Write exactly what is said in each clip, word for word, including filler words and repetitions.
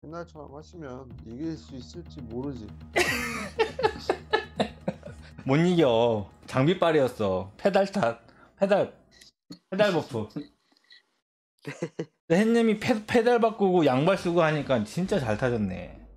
옛날처럼 하시면 이길 수 있을지 모르지. 못 이겨. 장비빨이었어. 페달 탓. 페달. 페달 버프. 근데 햇님이 페, 페달 바꾸고 양발 쓰고 하니까 진짜 잘 타졌네.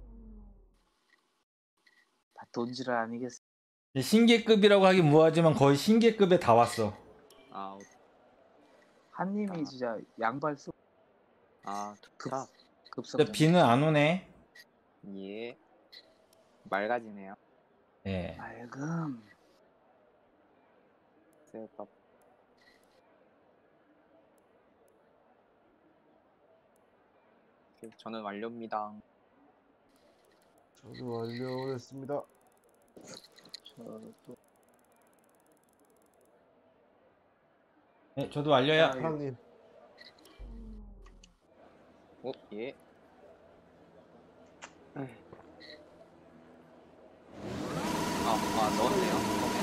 다 돈지를 아니겠어. 신기급이라고 하긴 뭐하지만 거의 신기급에 다 왔어. 아, 한님이 진짜 양발 쓰고 아, 급, 좋다. 급속. 근데 비는 안 오네. 예. 맑아지네요. 예. 맑음. 새우밥. 저는 완료입니다. 저도 완료했습니다. 저도 네, 저도 완료야. 사랑님. 오, 예. 아, 아, 넣었네요. 처음에.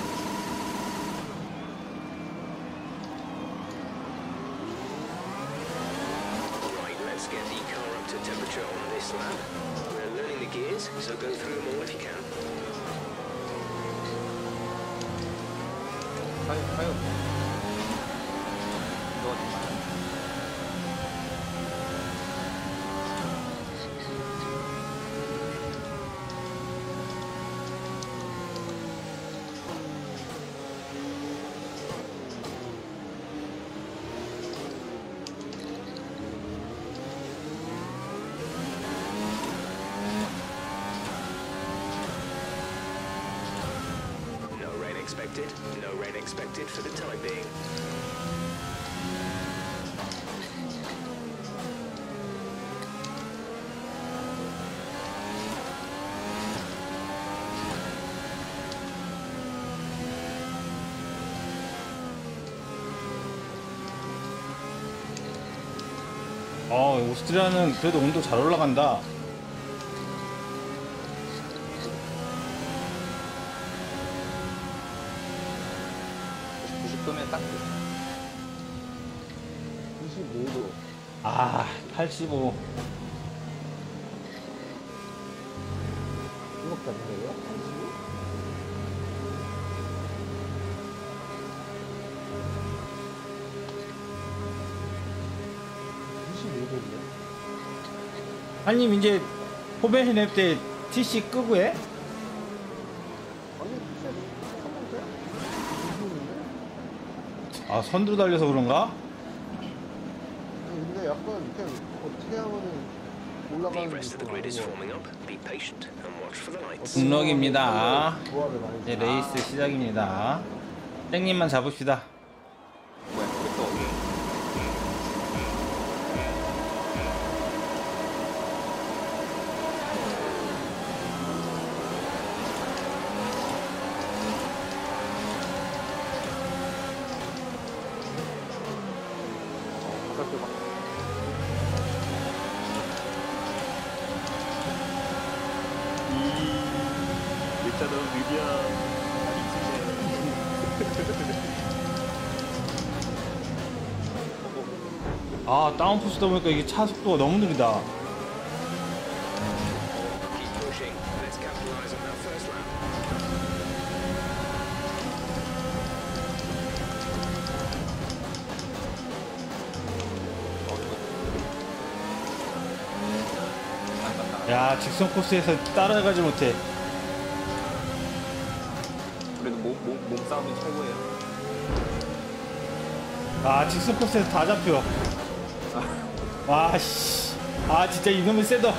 Right, let's get the car up to temperature on this lap. We're learning the gears, so go through them all if you can. 가요, 가요. 넣었나요? No rain expected. No rain expected for the time being. 어, 오스트리아는 그래도 온도 잘 올라간다. 구십 도면 딱 돼. 구십오 도. 아, 팔십오. 이거밖에 안 돼요? 팔십오? 구십오 도인데? 한님 이제 포벤시 랩 때 티씨 끄고 해? 아니, 첫 번째? 구십오인데? 아, 선두로 달려서 그런가? 아니, 근데 약간 그냥 어떻게 하면은 The 올라가는 rest of the 게 grid is 좀 forming up. Be patient and watch for the lights. 분럭입니다. 조합을 많이 이제 줘. 레이스 시작입니다. 땡님만 잡읍시다. 뭐야, 이게 또. 어, 화살표 봐. 일단은 느리야. 아, 다운포스다 보니까 이게 차 속도가 너무 느리다. Keep pushing. Let's capitalize on that first lap. 야, 직선 코스에서 따라가지 못해. 그래도 몸, 몸, 몸싸움이 최고예요. 아, 직선 코스에서 다 잡혀. 와, 씨. 아, 진짜 이놈의 세더.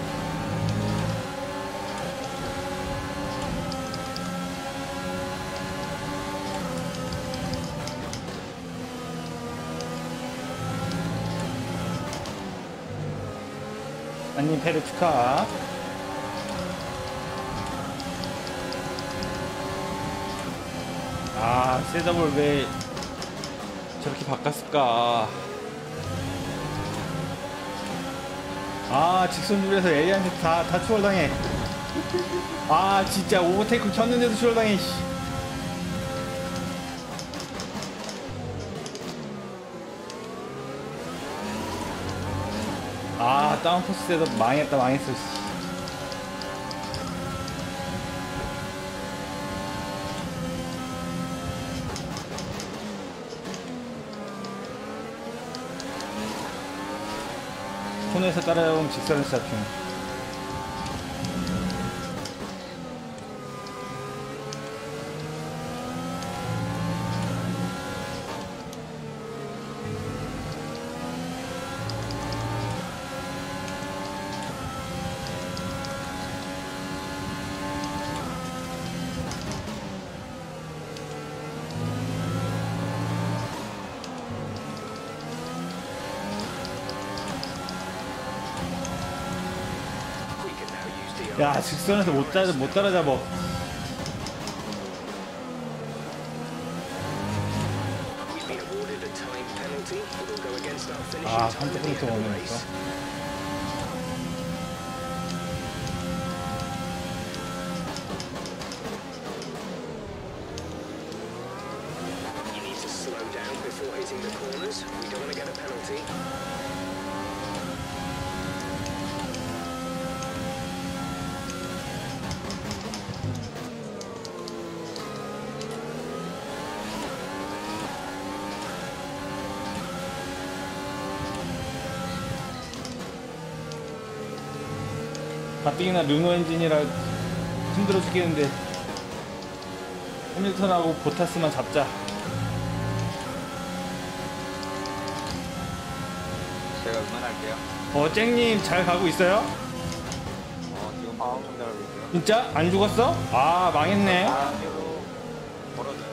안님 페르 축하. 아, 셋업을 왜 저렇게 바꿨을까? 아, 직선 줄에서 에이한테 다, 다 추월당해. 아, 진짜 오버테이크 쳤는데도 추월당해. 씨. 아, 다운포스에서 망했다 망했어. 씨. 코너에서 따라오면 직선에서 잡히는. 야, 직선에서 못 따라 못 따라잡어. 아, 삼 포인트 오네 있어. You need to slow down before hitting the corners. We don't want to get a penalty. 가뜩이나 르노 엔진이라 힘들어 죽겠는데 해밀턴하고 보타스만 잡자. 제가 응원할게요. 어, 쨍님 잘 가고 있어요? 어, 지금 방금 잘하고 있어요. 진짜? 안 죽었어? 아, 망했네. 사람으로 벌어져요.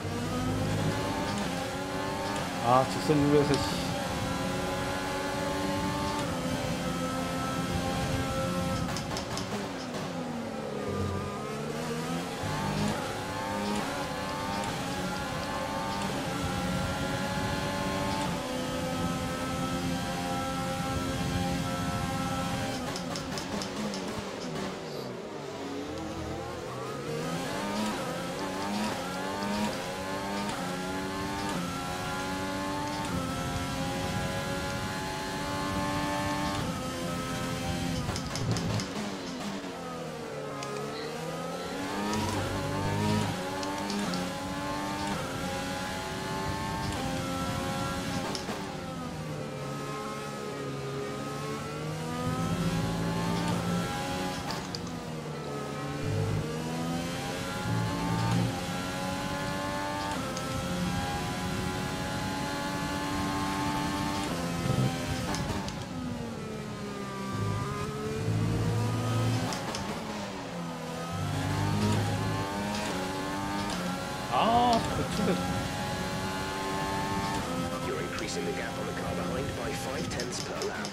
아, 직선 누르에서 씨. 아, 그쪽에. You're increasing the gap on the car behind by five tenths per lap.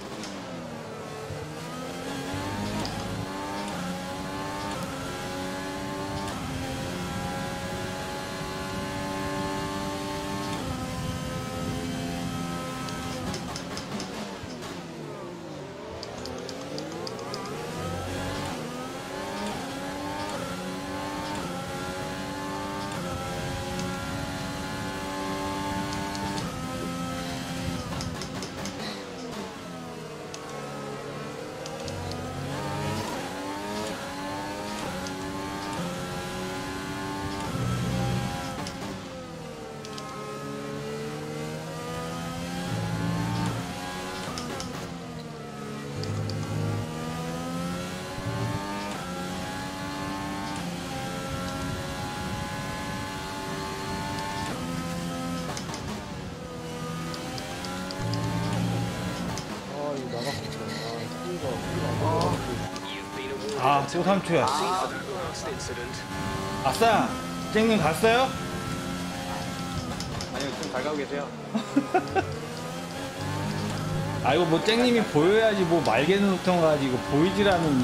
아, 이거 나갔었어. 아, 수위가, 수위가 You've been awarded 아, 또 삼 초야. for that last incident. 아싸! 쨍님 갔어요? 아니요, 좀 잘 가고 계세요. 아, 이거 뭐 쨍님이 보여야지 뭐 말개는 놓던 가지 이거 보이질 않으니.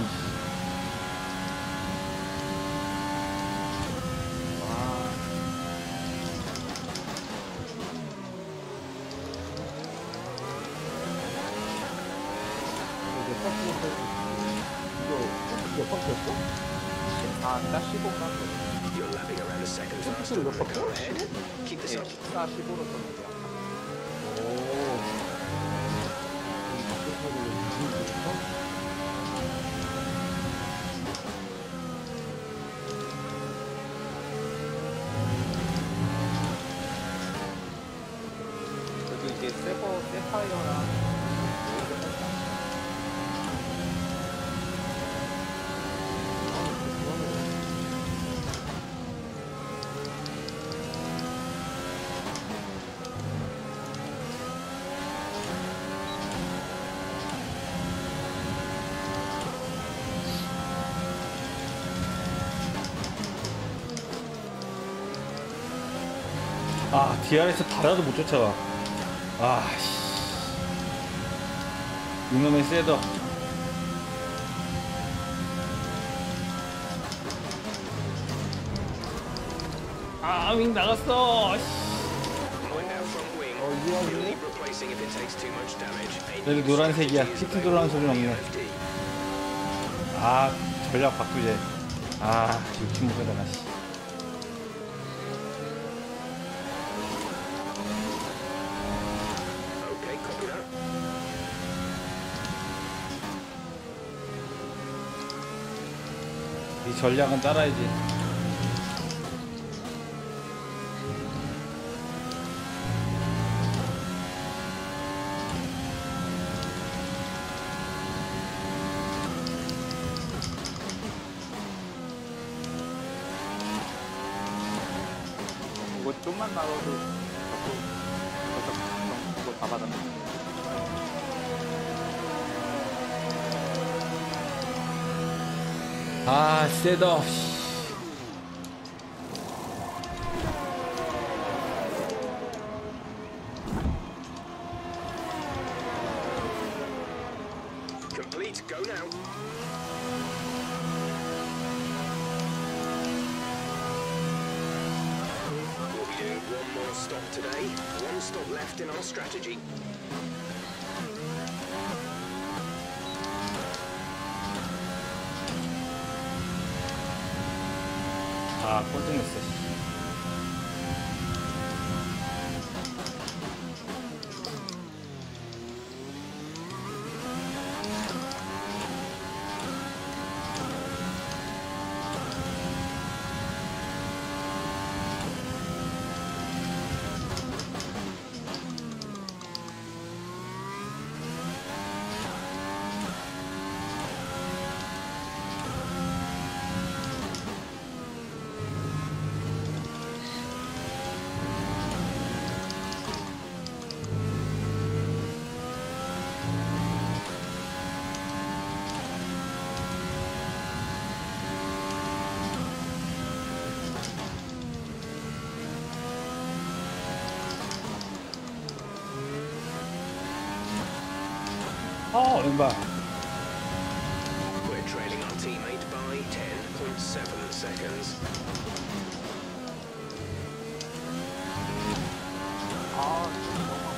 이제 탑승 이거, 몇 바퀴였어? 아, 딱 십오 간. You're lapping around a second 탑승 faster 몇 than the 바퀴? car ahead. Keep this 예, up. 십사, 십오로 떴는데요. 오. 이 바퀴 타고 무슨 일이 있어? 타이어랑 아, 디알에스 바라도 못 쫓아가. 아, 씨. 이놈의 셋업. 아, 윙 나갔어. 씨. Mind out front wing. 어, 이 You'll 와중에 need replacing if it takes too much damage. A 여기 new 노란색이야. strategy is 피트 들어가는 소리는 없네. U F D. 아, 전략 바꾸제. 아, 욕심부리다가 씨. Okay, copy that. 이 전략은 따라야지. 이거 좀만 나와도 자꾸 저쪽 그거 다 받았네. 아, 셋업. 씨. Complete, go now. We'll be doing one more stop today. One stop left in our strategy. 아, 꼴등했어. 씨. 어, 왼발. We're trailing our teammate by ten point seven seconds. 아, 너무 아프다.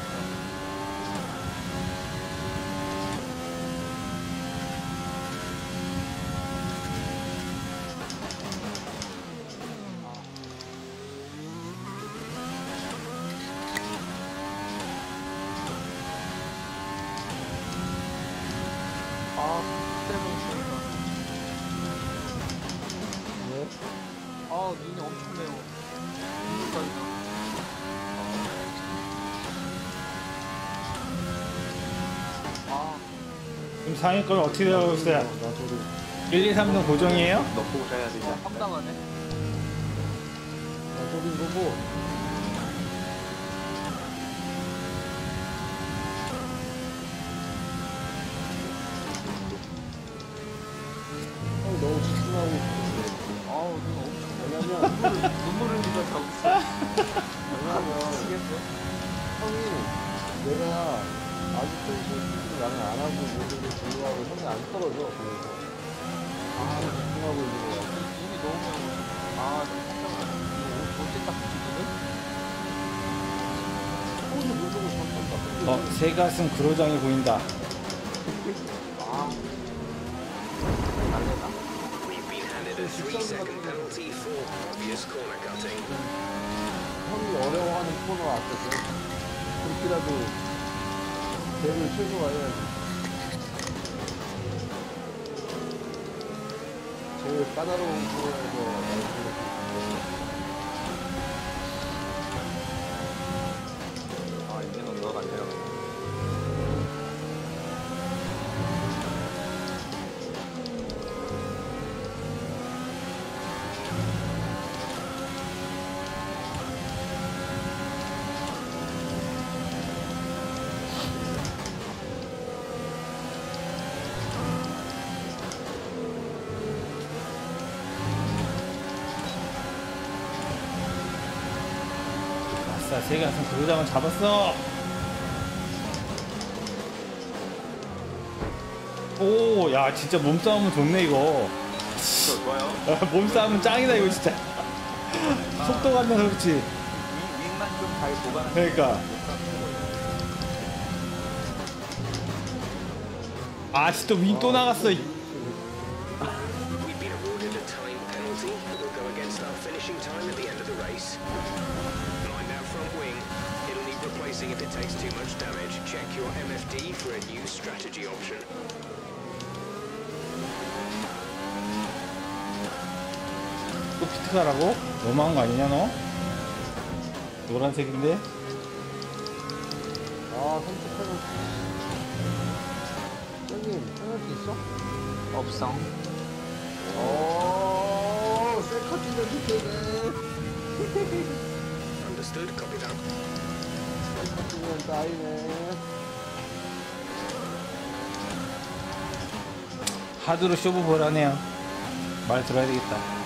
아, 때문에 왜? 아, 눈이 엄청 매워. 눈까지 나. 아, 지금 상위권 어떻게 되고 있어요? 나 저도 일, 이, 삼 등 고정이에요? 넣고 가야 되지. 황당하네. 나 저긴 거고. 형 너무 집중하고 있어. 아우, 눈 엄청 왜냐면 눈물을 흘리다 자고 있어. 왜냐면 미치겠어. 형이 내가 아직 펜션을 나는 안 하고 모든 걸 불구하고 형이 안 떨어져. 그래서 아 집중하고 있는 거야. 눈이 너무 매워. 아, 진짜 이거 언제 딱 붙이거든? 형이 물 보고 잠깐 어, 새 가슴 그로장이 보인다. 아, 날래나? We've been handed a three second penalty for obvious corner cutting. 형이 어려워하는 코너 앞에서 그렇게라도 대를 최소화해야지. 제일 까다로운 코너에서 날씨를 아, 이제는 너가 내려가. 아싸, 세계한선 구조장은 잡았어. 오, 야, 진짜 몸싸움은 좋네, 이거. 저 좋아요. 몸싸움은 짱이다, 이거 진짜. 속도가 안 나서 그렇지. 윙, 윙만 좀 잘 보관하면 그러니까. 아씨, 또 윙 또 나갔어. 이. We've been awarded a time penalty that will go against our finishing time at the end of the race. Mind that front wing. It'll need replacing if it takes too much damage. Check your M F D for a new strategy option. 또 피트 가라고? 너무한 거 아니냐, 너? 노란색인데? 아, 삼십 페널티. 형님, 페널티 있어? 없어. 오, 셀카티는 밑에네. Understood. Copy that. 셀카티는 따이네. 하드로 쇼부 보라네요. 말 들어야 되겠다.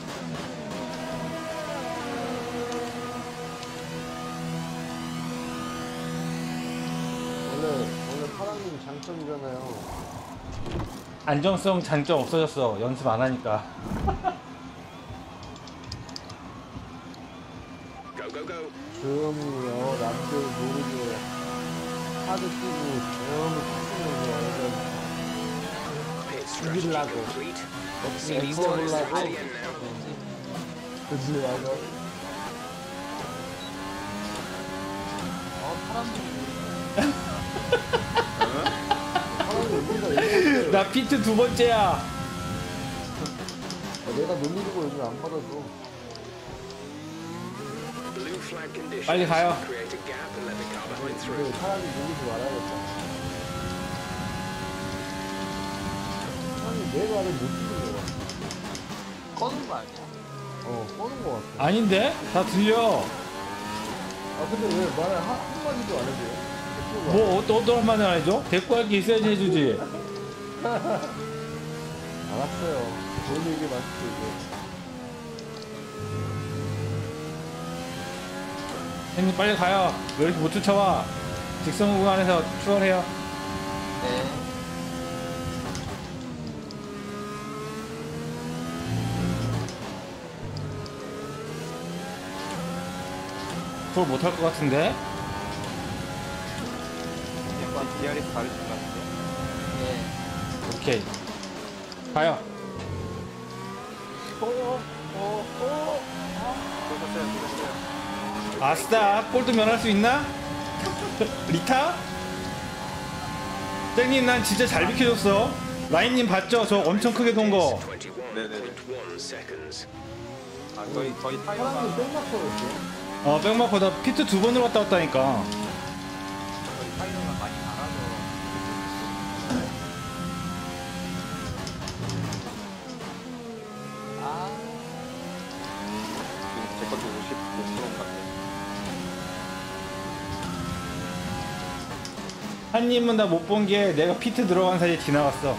원래, 원래 파랑님 장점이잖아요. 안정성 장점 없어졌어. 연습 안 하니까. Go, go, go. 조용히요, 남들 모르게 하드 끼고 조용히 탔으면서 Pit strategy 죽이려고. complete. 어떻게 C D's time is 앵커하려고. through to the end now. 그치, 맞아. 어, 파란색. 파랑님 우리가 얘기했는데 나 피트 두 번째야. 내가 놀리는 거 요즘 안 받아줘. Blue flag conditions. 빨리 가요. Create a gap and let the car behind through. 근데 파랑님 놀리지 말아야겠다. 파랑님 내 말을 못 듣는 거야. 꺼는 거 아니야? 어, 꺼는 거 같아. 아닌데? 다 들려. 아, 근데 왜 말을 한, 한마디도 안 해줘요? 뭐, 어, 또 어떤 한마디 안 해줘? 데리고 할 게 있어야지 해주지. 알았어요. 좋은 얘기 맞죠, 이제. 형님 빨리 가요. 왜 이렇게 못 쫓아와? 직선 구간에서 추월해요. 네. 그걸 못 할 것 같은데? 약간 디아리스 다르신 것 같은데. 네. 오케이. 가요. 어, 어, 어. 쏘셨어요, 쏘셨어요. 아싸, 볼트 면할 수 있나? 리타? 땡님, 난 진짜 잘 비켜줬어. 라인님 봤죠? 저 엄청 크게 돈 거. 네네네. twenty-one point one seconds. 아, 저희, 저희 타이어가, 파랑님 백마커였어. 어, 백마커 나 피트 두 번으로 왔다 갔다니까. 저희 타이어가 많이 나가서. 아, 지금 제 것도 오십오 퍼센트 같아요. 한님은 나 못 본 게 내가 피트 들어간 사이에 지나갔어.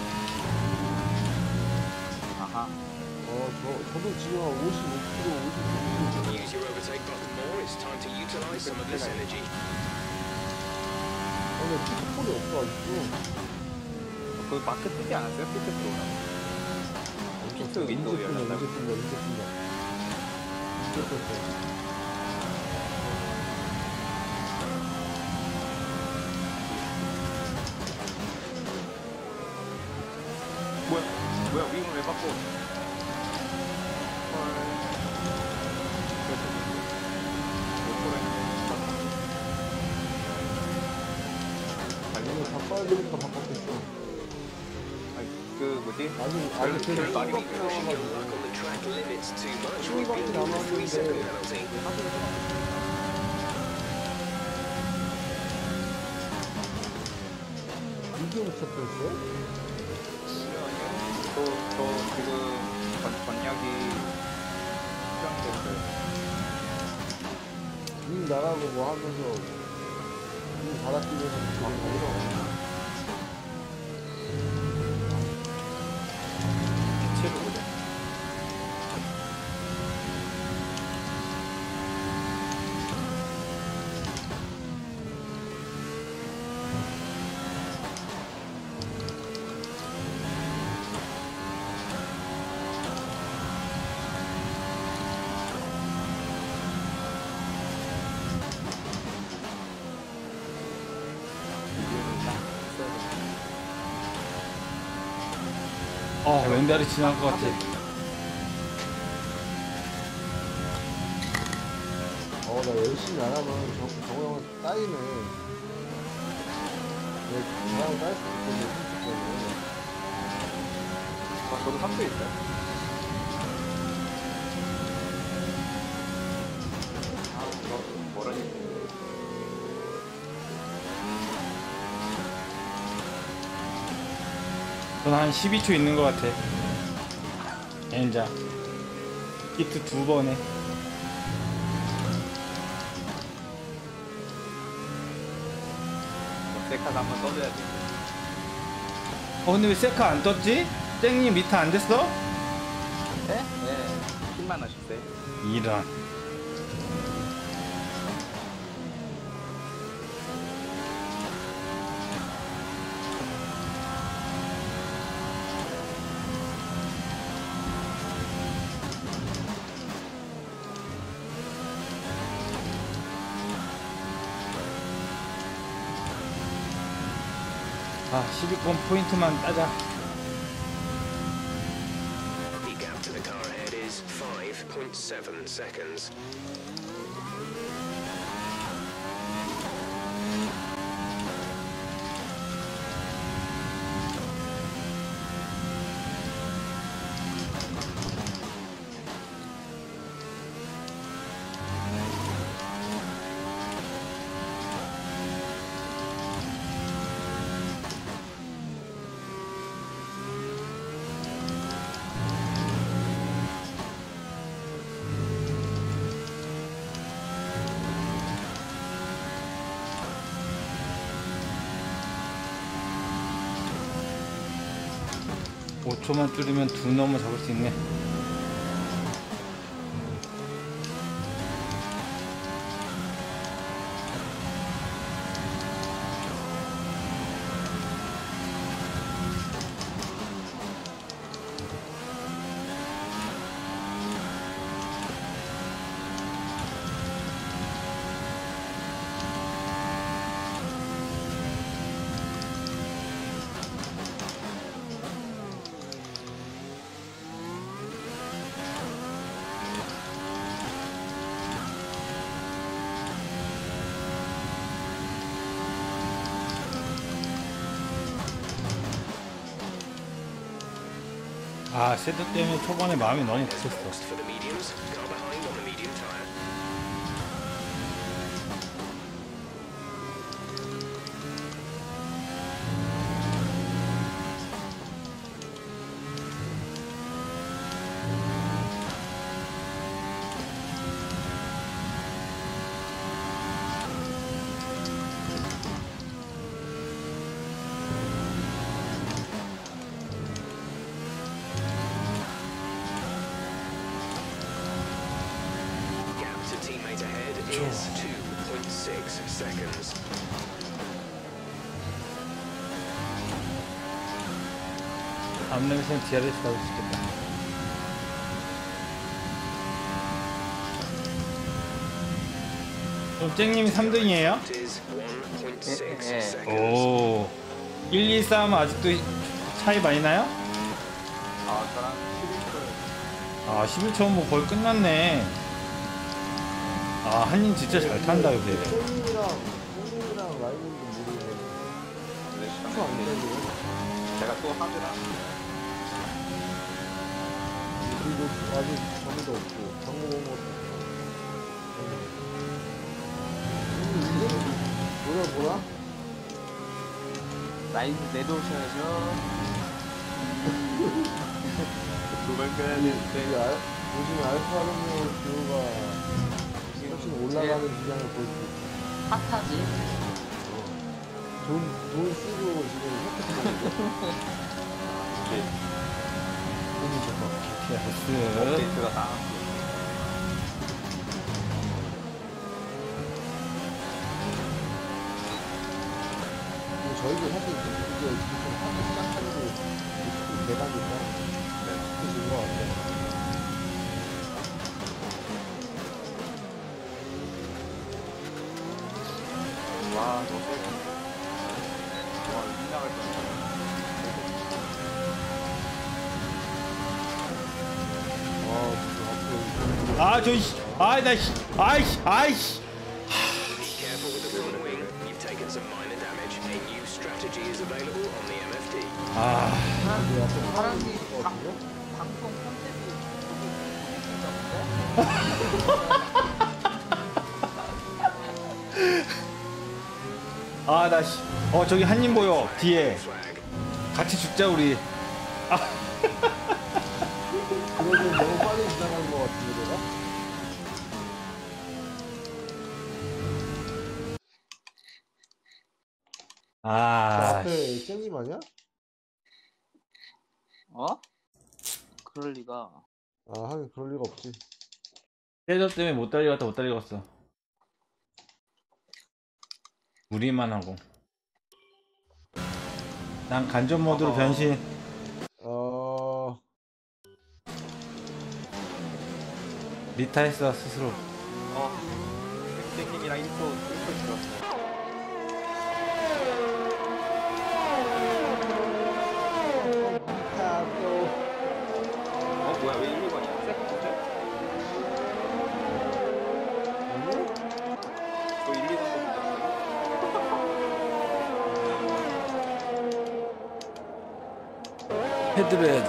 아하. 어, 저, 저도 지금 한 오십오 킬로미터, 오십구 킬로미터. Use your overtake button more. It's time to utilize some of this energy. 어, 근데 피트폴이 없어, 아직도. 그 마크 뜨지 않았어요? 피트 프로그램. 피트 윈도우 이제 열렸다고. 뜬다, 이제 뜬다, 이제 뜬다. 이제 떴어. 뭐야? 뭐야? 윙을 왜 바꿔? 이거 바꿔야 되니까 바꿨겠어. 그 뭐지? 아직, 아직 별- 계속 별 말이 똥밖에 Pushing your 남아가지고. luck on the track limits too much. We've 똥밖에 been given a three second 남았는데. penalty. 미디움 쳤었어? 저, 저 지금 전, 전략이 수정됐어요. 님 나가고 뭐 하면서 님 바닥뛰면서 막 이런. 빛으로 보자. 아, 왼다리 지나갈 것 같아. 어, 나 열심히 안 하면 정, 정우 형은 따이네. 내 중앙 딸 수도 있겠네, 삼십 때문에. 아, 저도 삼 대 있어요. 아, 저 뭐라니. 저는 한 십이 초 있는 것 같아. 엔자. 히트 두 번에. 세카드 한번 떠줘야지. 어, 근데 왜 세카 안 떴지? 땡님 미터 안 됐어? 네? 네. 십만 원씩세. 이런. 아, 십위권 포인트만 따자. The gap to the car ahead is five point seven seconds. 오 초만 줄이면 두 넘어 잡을 수 있네. 아, 세드 때문에 초반에 마음이 너무 There's 급했어. box for the mediums. Car behind on the medium tyre. Gap to teammate ahead is two point six seconds. 앞라인에서는 디알에스 잡을 수 있겠다. 그럼 쨍님이 삼 등이에요? It is one point six 예, 예. seconds. 오. 일, 이, 삼 아직도 차이 많이 나요? 아, 저랑 십일 초. 아, 십일 초 뭐 거의 끝났네. 아, 한인 진짜 잘 탄다, 요새. 땡이랑, 땡이랑 라이닝도 모르고. 네, 초안 되고. 제가 또 하드라. 그리고 아직 정도 없고, 정보 본 것도 없고. 뭐라, 뭐라? 라인 내려오셔야죠. 도망가야 우리 되는데. 알, 요즘 알파 로미오 듀오가 훨씬 올라가는 기량을 보여주고 있어. 핫하지? 돈, 돈 쓰고 지금 혜택 보고 돈이 좋다. 케이티아스. 업데이트가 다. 근데 저희도 사실 이제 지금 하기 시작하는 게 대단니까 그런 것 같아요. 와, 너무 세다. 와, 빗나갈 뻔. 아, 저, 씨. 아, 나, 씨. 아이씨, 아이씨. Be careful with the front wing. You've taken some minor damage. A new strategy is available on the M F D. 아, 근데 약간 사람이 사람이 있을 것 방- 같은데? 방송 컨셉이 아, 나, 씨. 어, 저기 한님 보여. 뒤에. Flag. 같이 죽자, 우리. 그래도 너무 빨리 지나간 것 같은데 내가? 그 아, 앞에 씨. 쌤님 아니야? 어? 그럴 리가. 아 하긴 그럴 리가 없지. 세저 때문에 못 달려갔다, 못 달려갔어. 우리만 하고. 난 간접 모드로 어허. 변신. 어... 리타했어, 스스로. 어. 땡땡님이랑 일 초, 일 초 줄었어. 어, 뭐야, 왜 일, 이 번이야? 세컨드? 저 일, 이 번 헤드로 해야지.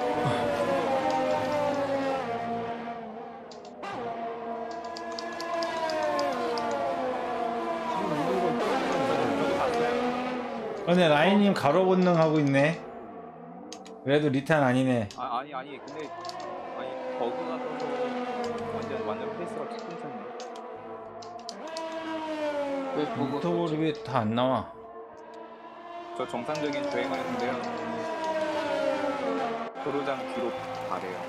근데 라인님 가로 본능 하고 있네. 그래도 리타는 아니네. 아, 아니, 아니, 근데, 아니, 버그가 떠서 완전, 완전 페이스가 쭉 끊겼네. 왜 보고 인터볼이 왜 다 안 나와? 저 정상적인 주행을 했는데요. 도로장 뒤로 가래요.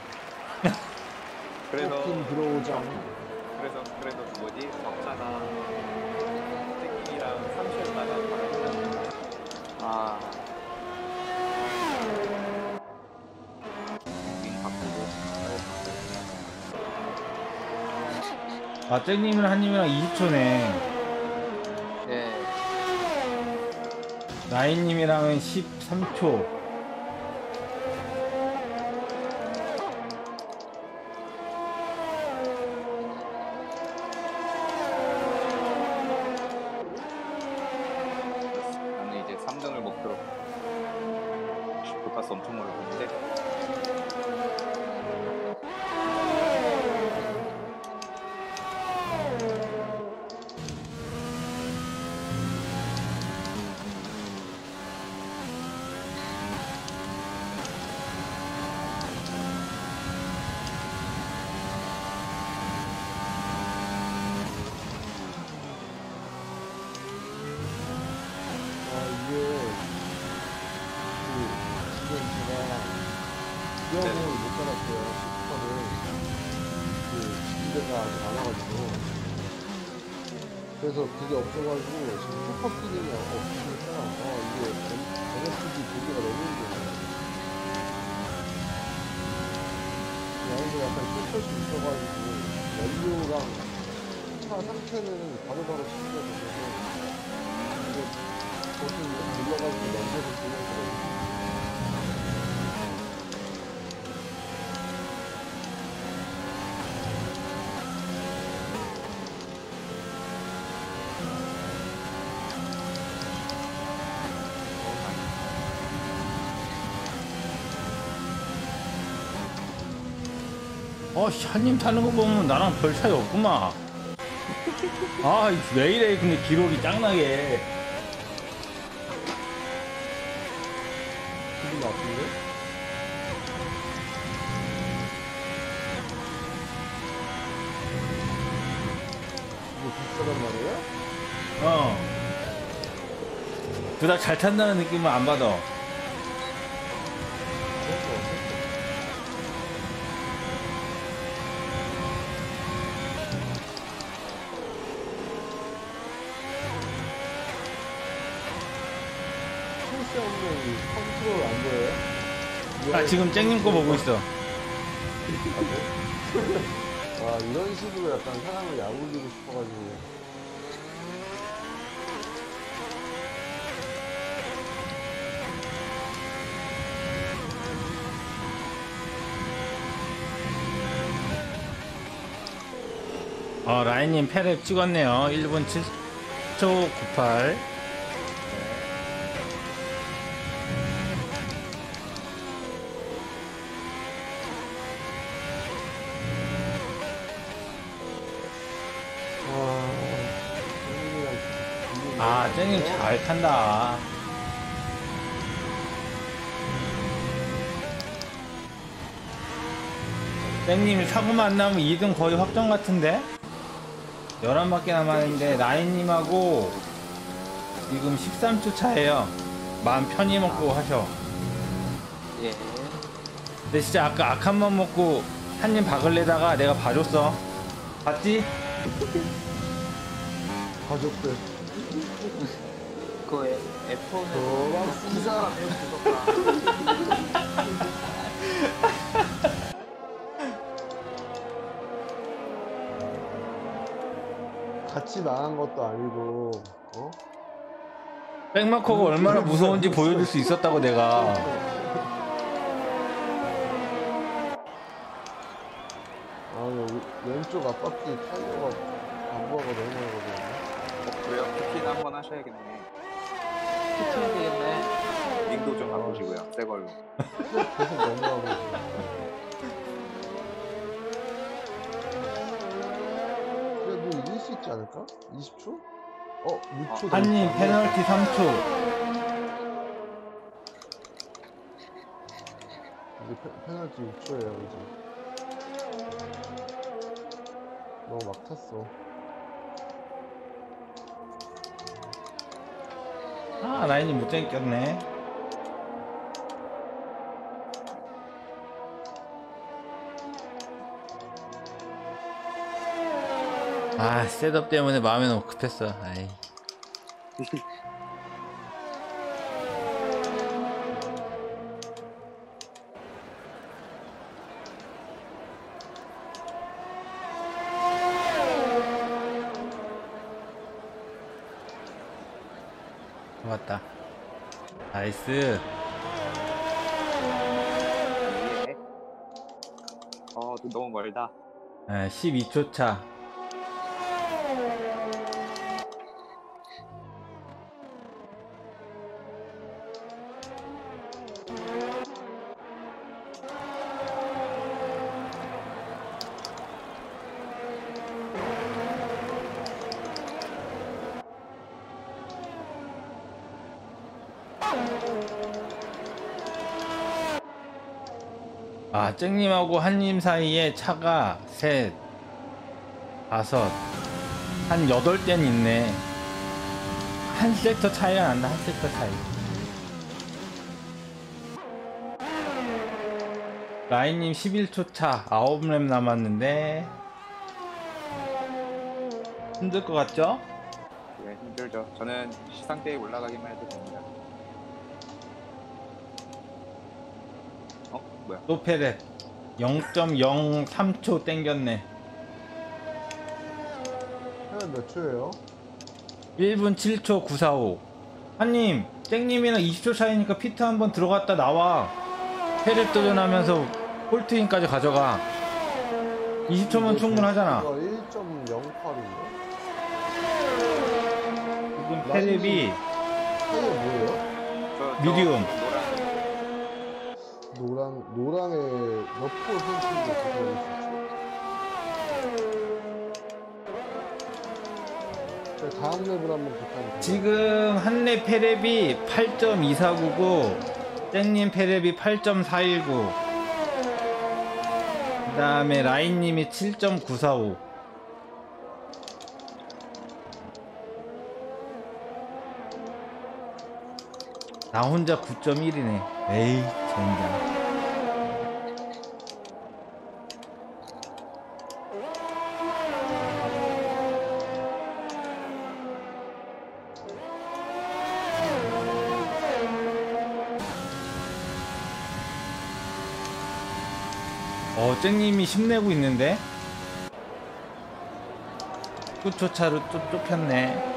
그래서, 조금 들어오자. 그래서, 그래서 뭐지? 적차가 땡땡이랑 삼 초에다가 가래요. 아. 윙 바꾸고. 아, 쨍님이랑 한님이랑 이십 초네. 네. 라인님이랑은 십삼 초. 나는 이제 삼 등을 목표로 보타스 엄청 멀리 보는데 아 이게 그 지금 제가 기억을 못 잡았어요. 시프터를 그 지금대가 아직 안 와가지고 그래서 그게 없어가지고 지금 슈퍼 기능이 없으니까 어 이게 엠에스디 보기가 너무 힘들어요. 양도 약간 쫓을 수 있어가지고 연료랑 차 상태는 바로바로 체크가 되면서 이게 버튼 눌러가지고 넘겨서 주면서 어, 씨, 한님 타는 거 보면 나랑 별 차이 없구만. 아, 왜 이래, 근데 기록이 짱나게. 기분 나쁜데? 이게 비싸단 말이에요? 어. 그닥 잘 탄다는 느낌은 안 받아. 실수 없는 컨트롤 안 보여요? 아, 지금 쨍님 거 보고 있어. 와 이런 식으로 약간 사람을 약올리고 싶어가지고 어, 라인님 패랩 찍었네요. 일 분 칠 초 구십팔. 아, 쟤님 잘 탄다. 땡님 사고만 안 나면 이 등 거의 확정 같은데? 열한 바퀴 남았는데 나인님하고 지금 십삼 초 차예요. 마음 편히 먹고 하셔. 예. 근데 진짜 아까 악 한 번 먹고 한 입 박을래다가 내가 봐줬어. 봤지? 가족들. 그 에프원에서 저랑 구사람 죽었다. 같이 나간 것도 아니고, 어? 백마커가 얼마나 무서운지 보여줄 수 있었다고 내가. 아, 여기 왼쪽 앞바퀴 타이어가 바보가 너무 많거든요. 어, 그래요? 피팅 한번 하셔야겠네. 피팅해야 되겠네. 링도 좀 바꾸시고요. 새 걸로. 계속 넘어가고 있어요. 그래도 이길 수 있지 않을까? 이십 초? 어, 육 초. 한님 페널티 삼 초. 이제 페, 페널티 육 초예요, 이제. 너무 막 탔어. 아, 라인이 못 잡겠네. 아, 셋업 때문에 마음이 너무 급했어. 아이. 맞다. 나이스. 예. 어, 너무 멀다. 아, 십이 초 차. 아, 쨍님하고 한님 사이에 차가 셋, 다섯, 한 여덟 대는 있네. 한 섹터 차이가 난다, 한 섹터 차이. 라인님 십일 초 차, 아홉 랩 남았는데. 힘들 것 같죠? 네, 힘들죠. 저는 시상대에 올라가기만 해도 됩니다. 어? 뭐야? 또 페렛. 영 점 영삼 초 땡겼네. 페널 몇 초예요? 일 분 칠 초 구사오. 한님, 땡님이랑 이십 초 차이니까 피트 한번 들어갔다 나와. 페렛 도전하면서 폴트인까지 가져가. 이십 초면 충분하잖아. 이거 일 점 영팔인데? 지금 페렛이 타이어 뭐예요? 저, 저 미디움. 노란 노랑, 노랑에 몇 퍼센트인지 그거 있었죠? 다음 랩을 한번 부탁드립니다. 지금 한랩 페렛이 팔 점 이사구고 땡님 페렛이 팔 점 사일구. 그 다음에 라인님이 칠 점 구사오. 나 혼자 구 점 일이네. 에이, 젠장. 어, 쨍님이 힘내고 있는데? 구 초 차로 또 좁혔네.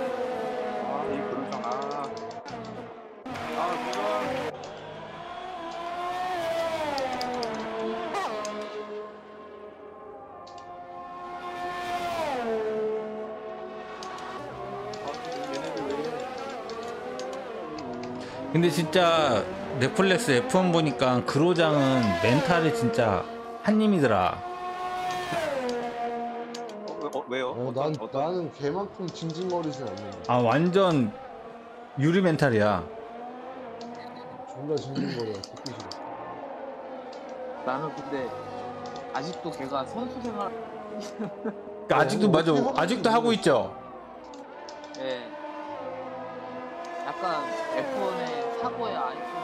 아, 이 그루정, 아. 아, 근데 진짜 넷플릭스 에프원 보니까 그로장은 멘탈이 진짜 한님이더라. 어, 어, 왜요? 어, 어떤, 난, 어떤... 나는 걔만큼 징징거리진 않는데. 아 완전 유리 멘탈이야. 존나 징징거려. 듣기 싫어. 나는 근데 아직도 걔가 선수 생활 그러니까 아직도 맞아. 아직도 하고 있죠. 예 약간 에프원의 사고의 아이콘.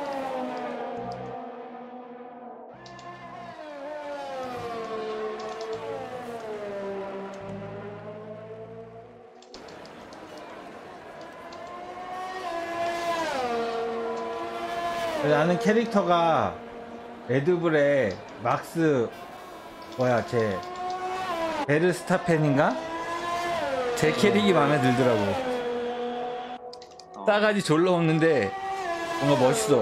나는 캐릭터가 레드불의 막스 뭐야 제 베르스타펜인가? 제 캐릭이 마음에 들더라고. 어. 싸가지 졸라 없는데 뭔가 멋있어.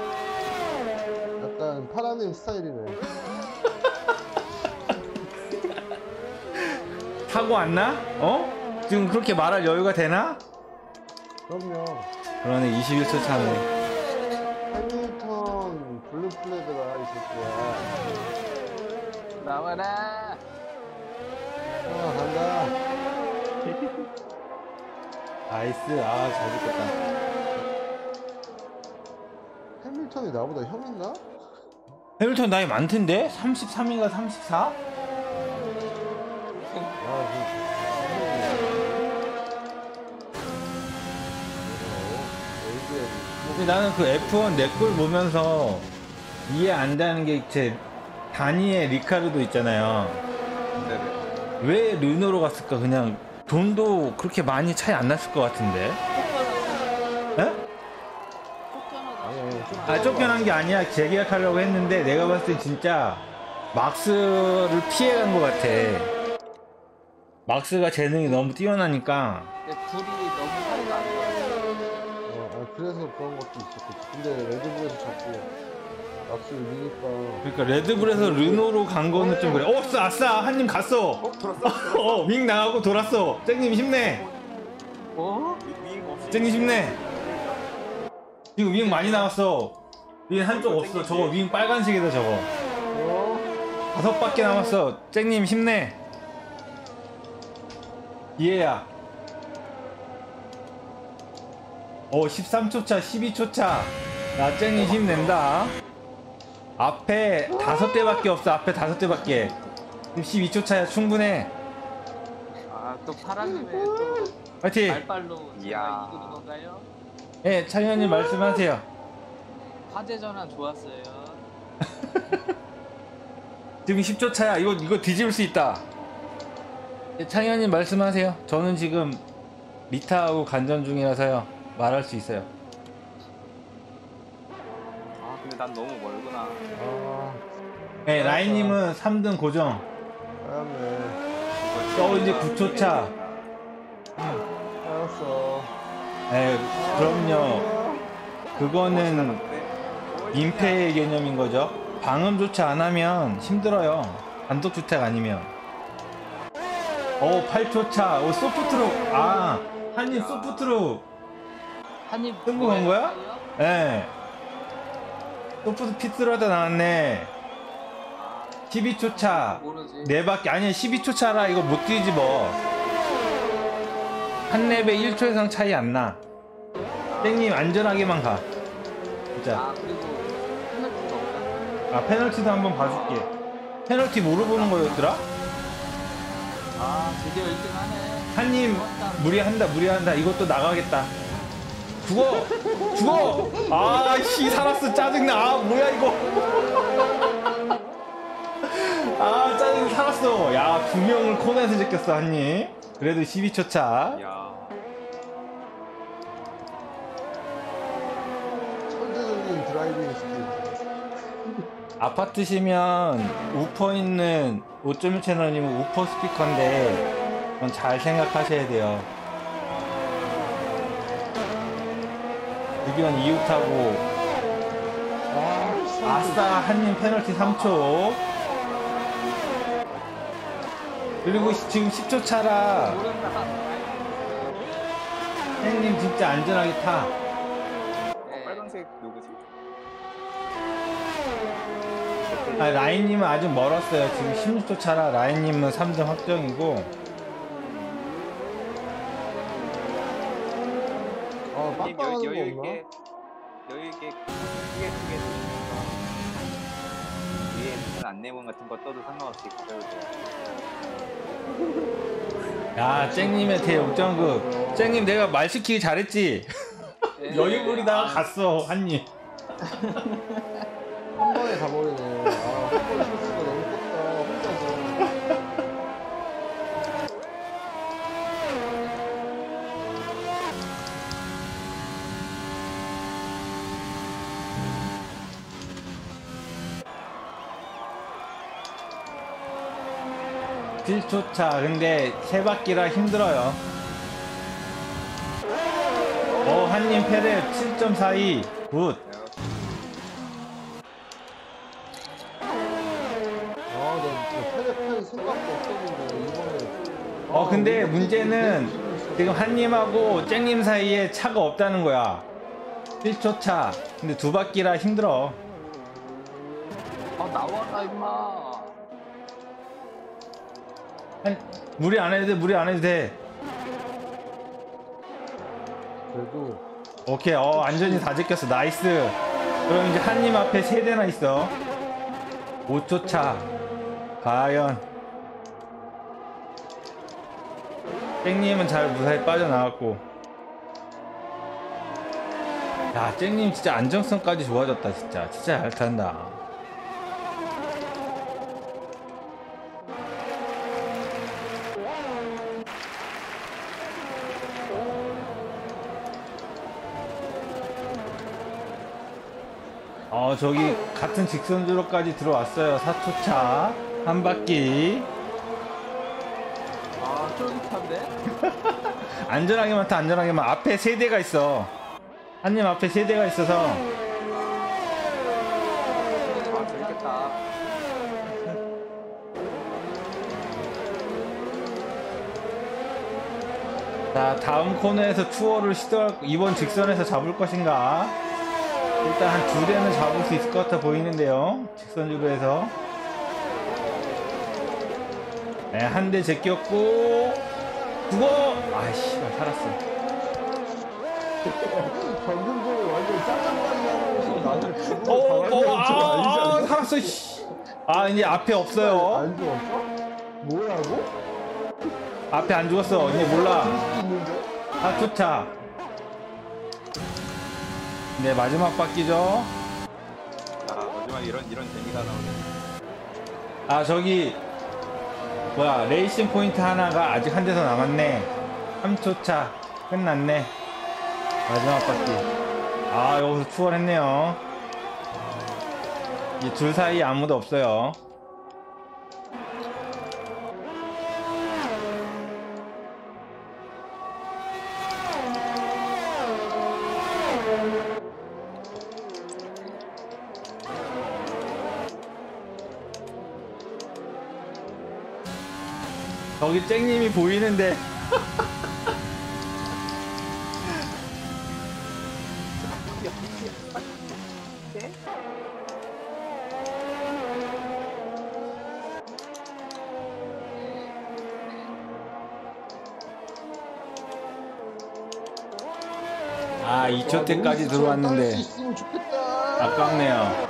약간 파라님 스타일이네. 사고 안 나? 어? 지금 그렇게 말할 여유가 되나? 그럼요. 그러네. 이십일 초 차네. 해밀턴 블루 플래드가 이 새끼야. 나와라. 아, 간다. 나이스. 아, 잘 죽겠다. 해밀턴이 나보다 형인가? 해밀턴 나이 많던데? 삼십삼인가 삼십사? 아, 그. 근데 나는 그 에프원 내 꼴 보면서 이해 안 되는 게 제 다니엘 리카르도 있잖아요. 네네. 왜 르노로 갔을까? 그냥 돈도 그렇게 많이 차이 안 났을 것 같은데. 에? 아, 쫓겨난 게 아니야. 재계약하려고 했는데 내가 봤을 때 진짜 막스를 피해간 것 같아. 막스가 재능이 너무 뛰어나니까. 근데 둘이 너무 사이가 안 좋아. 어, 아, 그래서 그런 것도 있었겠지. 근데 레드불에서 자꾸 납수를 미니까. 그러니까 레드불에서 르노로 간 거는 좀 그래. 어, 아싸, 한님 갔어. 어? 돌았어? 어, 윙 나가고 돌았어. 쨍님 힘내. 어? 윙 없이 쨍님 힘내. 지금 윙 많이 나왔어. 윙 한쪽 없어. 저거 윙 빨간색이다 저거. 어? 다섯 바퀴 남았어. 쨍님 힘내. 이해야. 어, 십삼 초 차, 십이 초 차. 나 쨍님 힘낸다. 앞에 다섯 대밖에 없어. 앞에 다섯 대밖에. 지금 십이 초 차야. 충분해. 아또 파라님의 또 파이팅. 말빨로 제가 이야. 이끄는 건가요? 예, 차위원님 말씀하세요. 화재 전환 좋았어요. 지금 십 초 차야. 이거 이거 뒤집을 수 있다. 예, 차위원님 말씀하세요. 저는 지금 리타하고 간전 중이라서요. 말할 수 있어요. 아 근데 난 너무 멀구나. 아, 예, 라인님은 삼 등 고정. 알았네. 또 이제 구 초 차. 알았어. 예, 그럼요. 그거는 민폐의 개념인 거죠. 방음조차 안 하면 힘들어요. 단독주택 아니면. 오, 팔 초 차. 오, 소프트룩. 아, 한입 소프트룩. 한입 성공한 거야? 예. 소프트 피트로다 나왔네. 십이 초 차. 모르지. 네 바퀴. 아니, 십이 초 차라 이거 못 뒤집어. 한 랩에 일 초 이상 차이 안 나. 땡님 안전하게만 가. 진짜. 아 그리고 페널티가 없다. 아, 페널티도 한번 봐줄게. 페널티 뭐로 보는 거였더라? 아 드디어 일 등 하네. 한님 무리한다 무리한다. 이것도 나가겠다. 죽어! 죽어! 아씨 살았어. 짜증나. 아 뭐야 이거. 아 짜증 살았어. 야, 두 명을 코너에서 제꼈어 한님. 그래도 십이 초 차. 야. 천재적인 드라이빙 스킬. 아파트시면 우퍼 있는 오점일 채널이면 우퍼 스피커인데 그건 잘 생각하셔야 돼요. 여기는 이웃하고. 아, 아싸, 한님 페널티 삼 초. 그리고 시- 지금 십 초 차라 모른다. 형님 진짜 안전하게 타. 네. 그게 누구지? 아, 라인님은 아직 멀었어요. 지금 십육 초 차라 라인님은 삼 등 확정이고. 아, 님 빡빡하는 여, 여유 거 없나? 있게 여유 있게 크게 크게 누르니까 위에 무슨 안내문 같은 거 떠도 상관없이 그대로 돼. 야, 쨍님의 대역전극. 쨍님 내가 말 시키기 잘했지? 네. 여유 부리다가 아, 갔어, 한 입. 한 번에 가버리네. 아, 한 번 실수가 너무 컸다. 혼자서. 칠 초 차. 근데 세 바퀴라 힘들어요. 어, 한님 페레 칠 점 사이. 굿. 아, 나 패를 할 생각도 없었는데, 이번에. 어, 아, 근데 이거 문제는 진짜 지금 한님하고 쨍님 사이에 차가 없다는 거야. 칠 초 차. 근데 두 바퀴라 힘들어. 아 나와라 임마. 한, 무리 안 해도 돼, 무리 안 해도 돼. 그래도 오케이, 어, 안전히 다 제꼈어. 나이스. 그럼 이제 한님 앞에 세 대나 있어. 오 초 차. 과연. 쨍님은 잘 무사히 빠져나왔고. 야, 쨍님 진짜 안정성까지 좋아졌다, 진짜. 진짜 잘 탄다. 어, 저기 같은 직선주로까지 들어왔어요. 사 초 차. 한 바퀴. 아 쫄깃한데? 안전하게만 타, 안전하게만. 앞에 세 대가 있어. 한님 앞에 세 대가 있어서. 아 재밌겠다. 자, 다음 코너에서 투어를 시도할, 이번 직선에서 잡을 것인가? 일단 한 두 대는 잡을 수 있을 것 같아 보이는데요. 직선주로 해서. 네, 한 대 제꼈고, 죽어! 아이씨, 살았어. 방금 전에 완전 짜장면이 하면서 나는 죽는 어, 거 어, 당하는 줄 아, 알지 아, 않나? 살았어, 씨. 아, 이제 앞에 없어요. 안 죽었어? 뭐라고? 앞에 안 죽었어. 이제 몰라. 죽을 수도 있는데? 아, 좋다. 네, 마지막 바퀴죠. 아 마지막 이런 이런 재미가 나오네. 아, 저기 뭐야, 레이싱 포인트 하나가 아직 한 대 더 남았네. 삼 초 차. 끝났네. 마지막 바퀴. 아, 여기서 추월했네요. 이 둘 사이에 아무도 없어요. 저기 쨍님이 보이는데. 아, 이 초 때까지 들어왔는데 딸수 있으면 좋겠다. 아깝네요.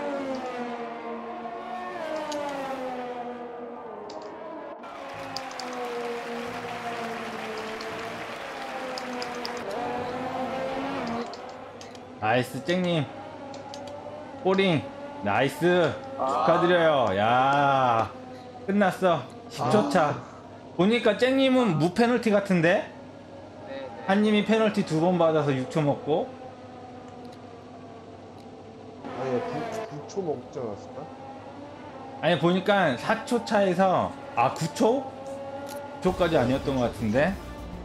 나이스, 쨍님. 꼬링. 나이스. 축하드려요. 야, 끝났어. 십 초 차. 보니까 쨍님은 무 페널티 같은데? 네네. 한님이 페널티 두 번 받아서 육 초 먹고. 아니, 구 초 먹지 않았을까? 아니, 보니까 사 초 차에서, 아, 구 초? 구 초까지 아니었던 것 같은데?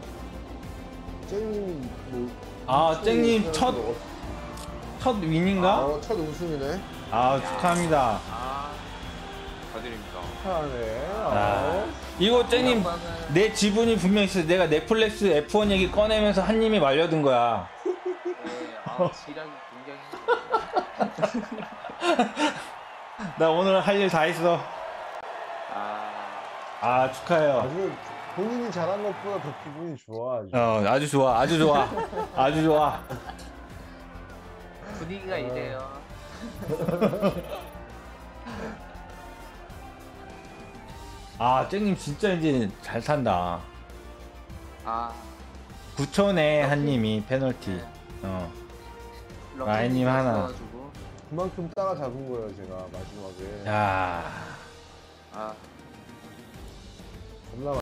쨍님이 뭐. 아, 쨍님 첫, 첫 윈인가? 아, 첫 우승이네. 아, 축하합니다. 아 축하드립니다. 하네. 아, 아. 이거 쨍님, 내 지분이 분명히 있어. 내가 넷플릭스 에프 원 얘기 꺼내면서 한님이 말려든 거야. 네, 아 지략이 굉장히 나 오늘 할 일 다 했어. 아, 아 축하해요. 아주 본인이 잘한 것보다 더 기분이 좋아. 아주. 어 아주 좋아 아주 좋아 아주 좋아. 분위기가 아. 이래요. 아 쨍님 진짜 이제 잘 탄다. 아, 구천에 한님이 페널티. 어 라인님 하나. 있어가지고. 그만큼 따라잡은 거예요, 제가 마지막에. 야. 아, 겁나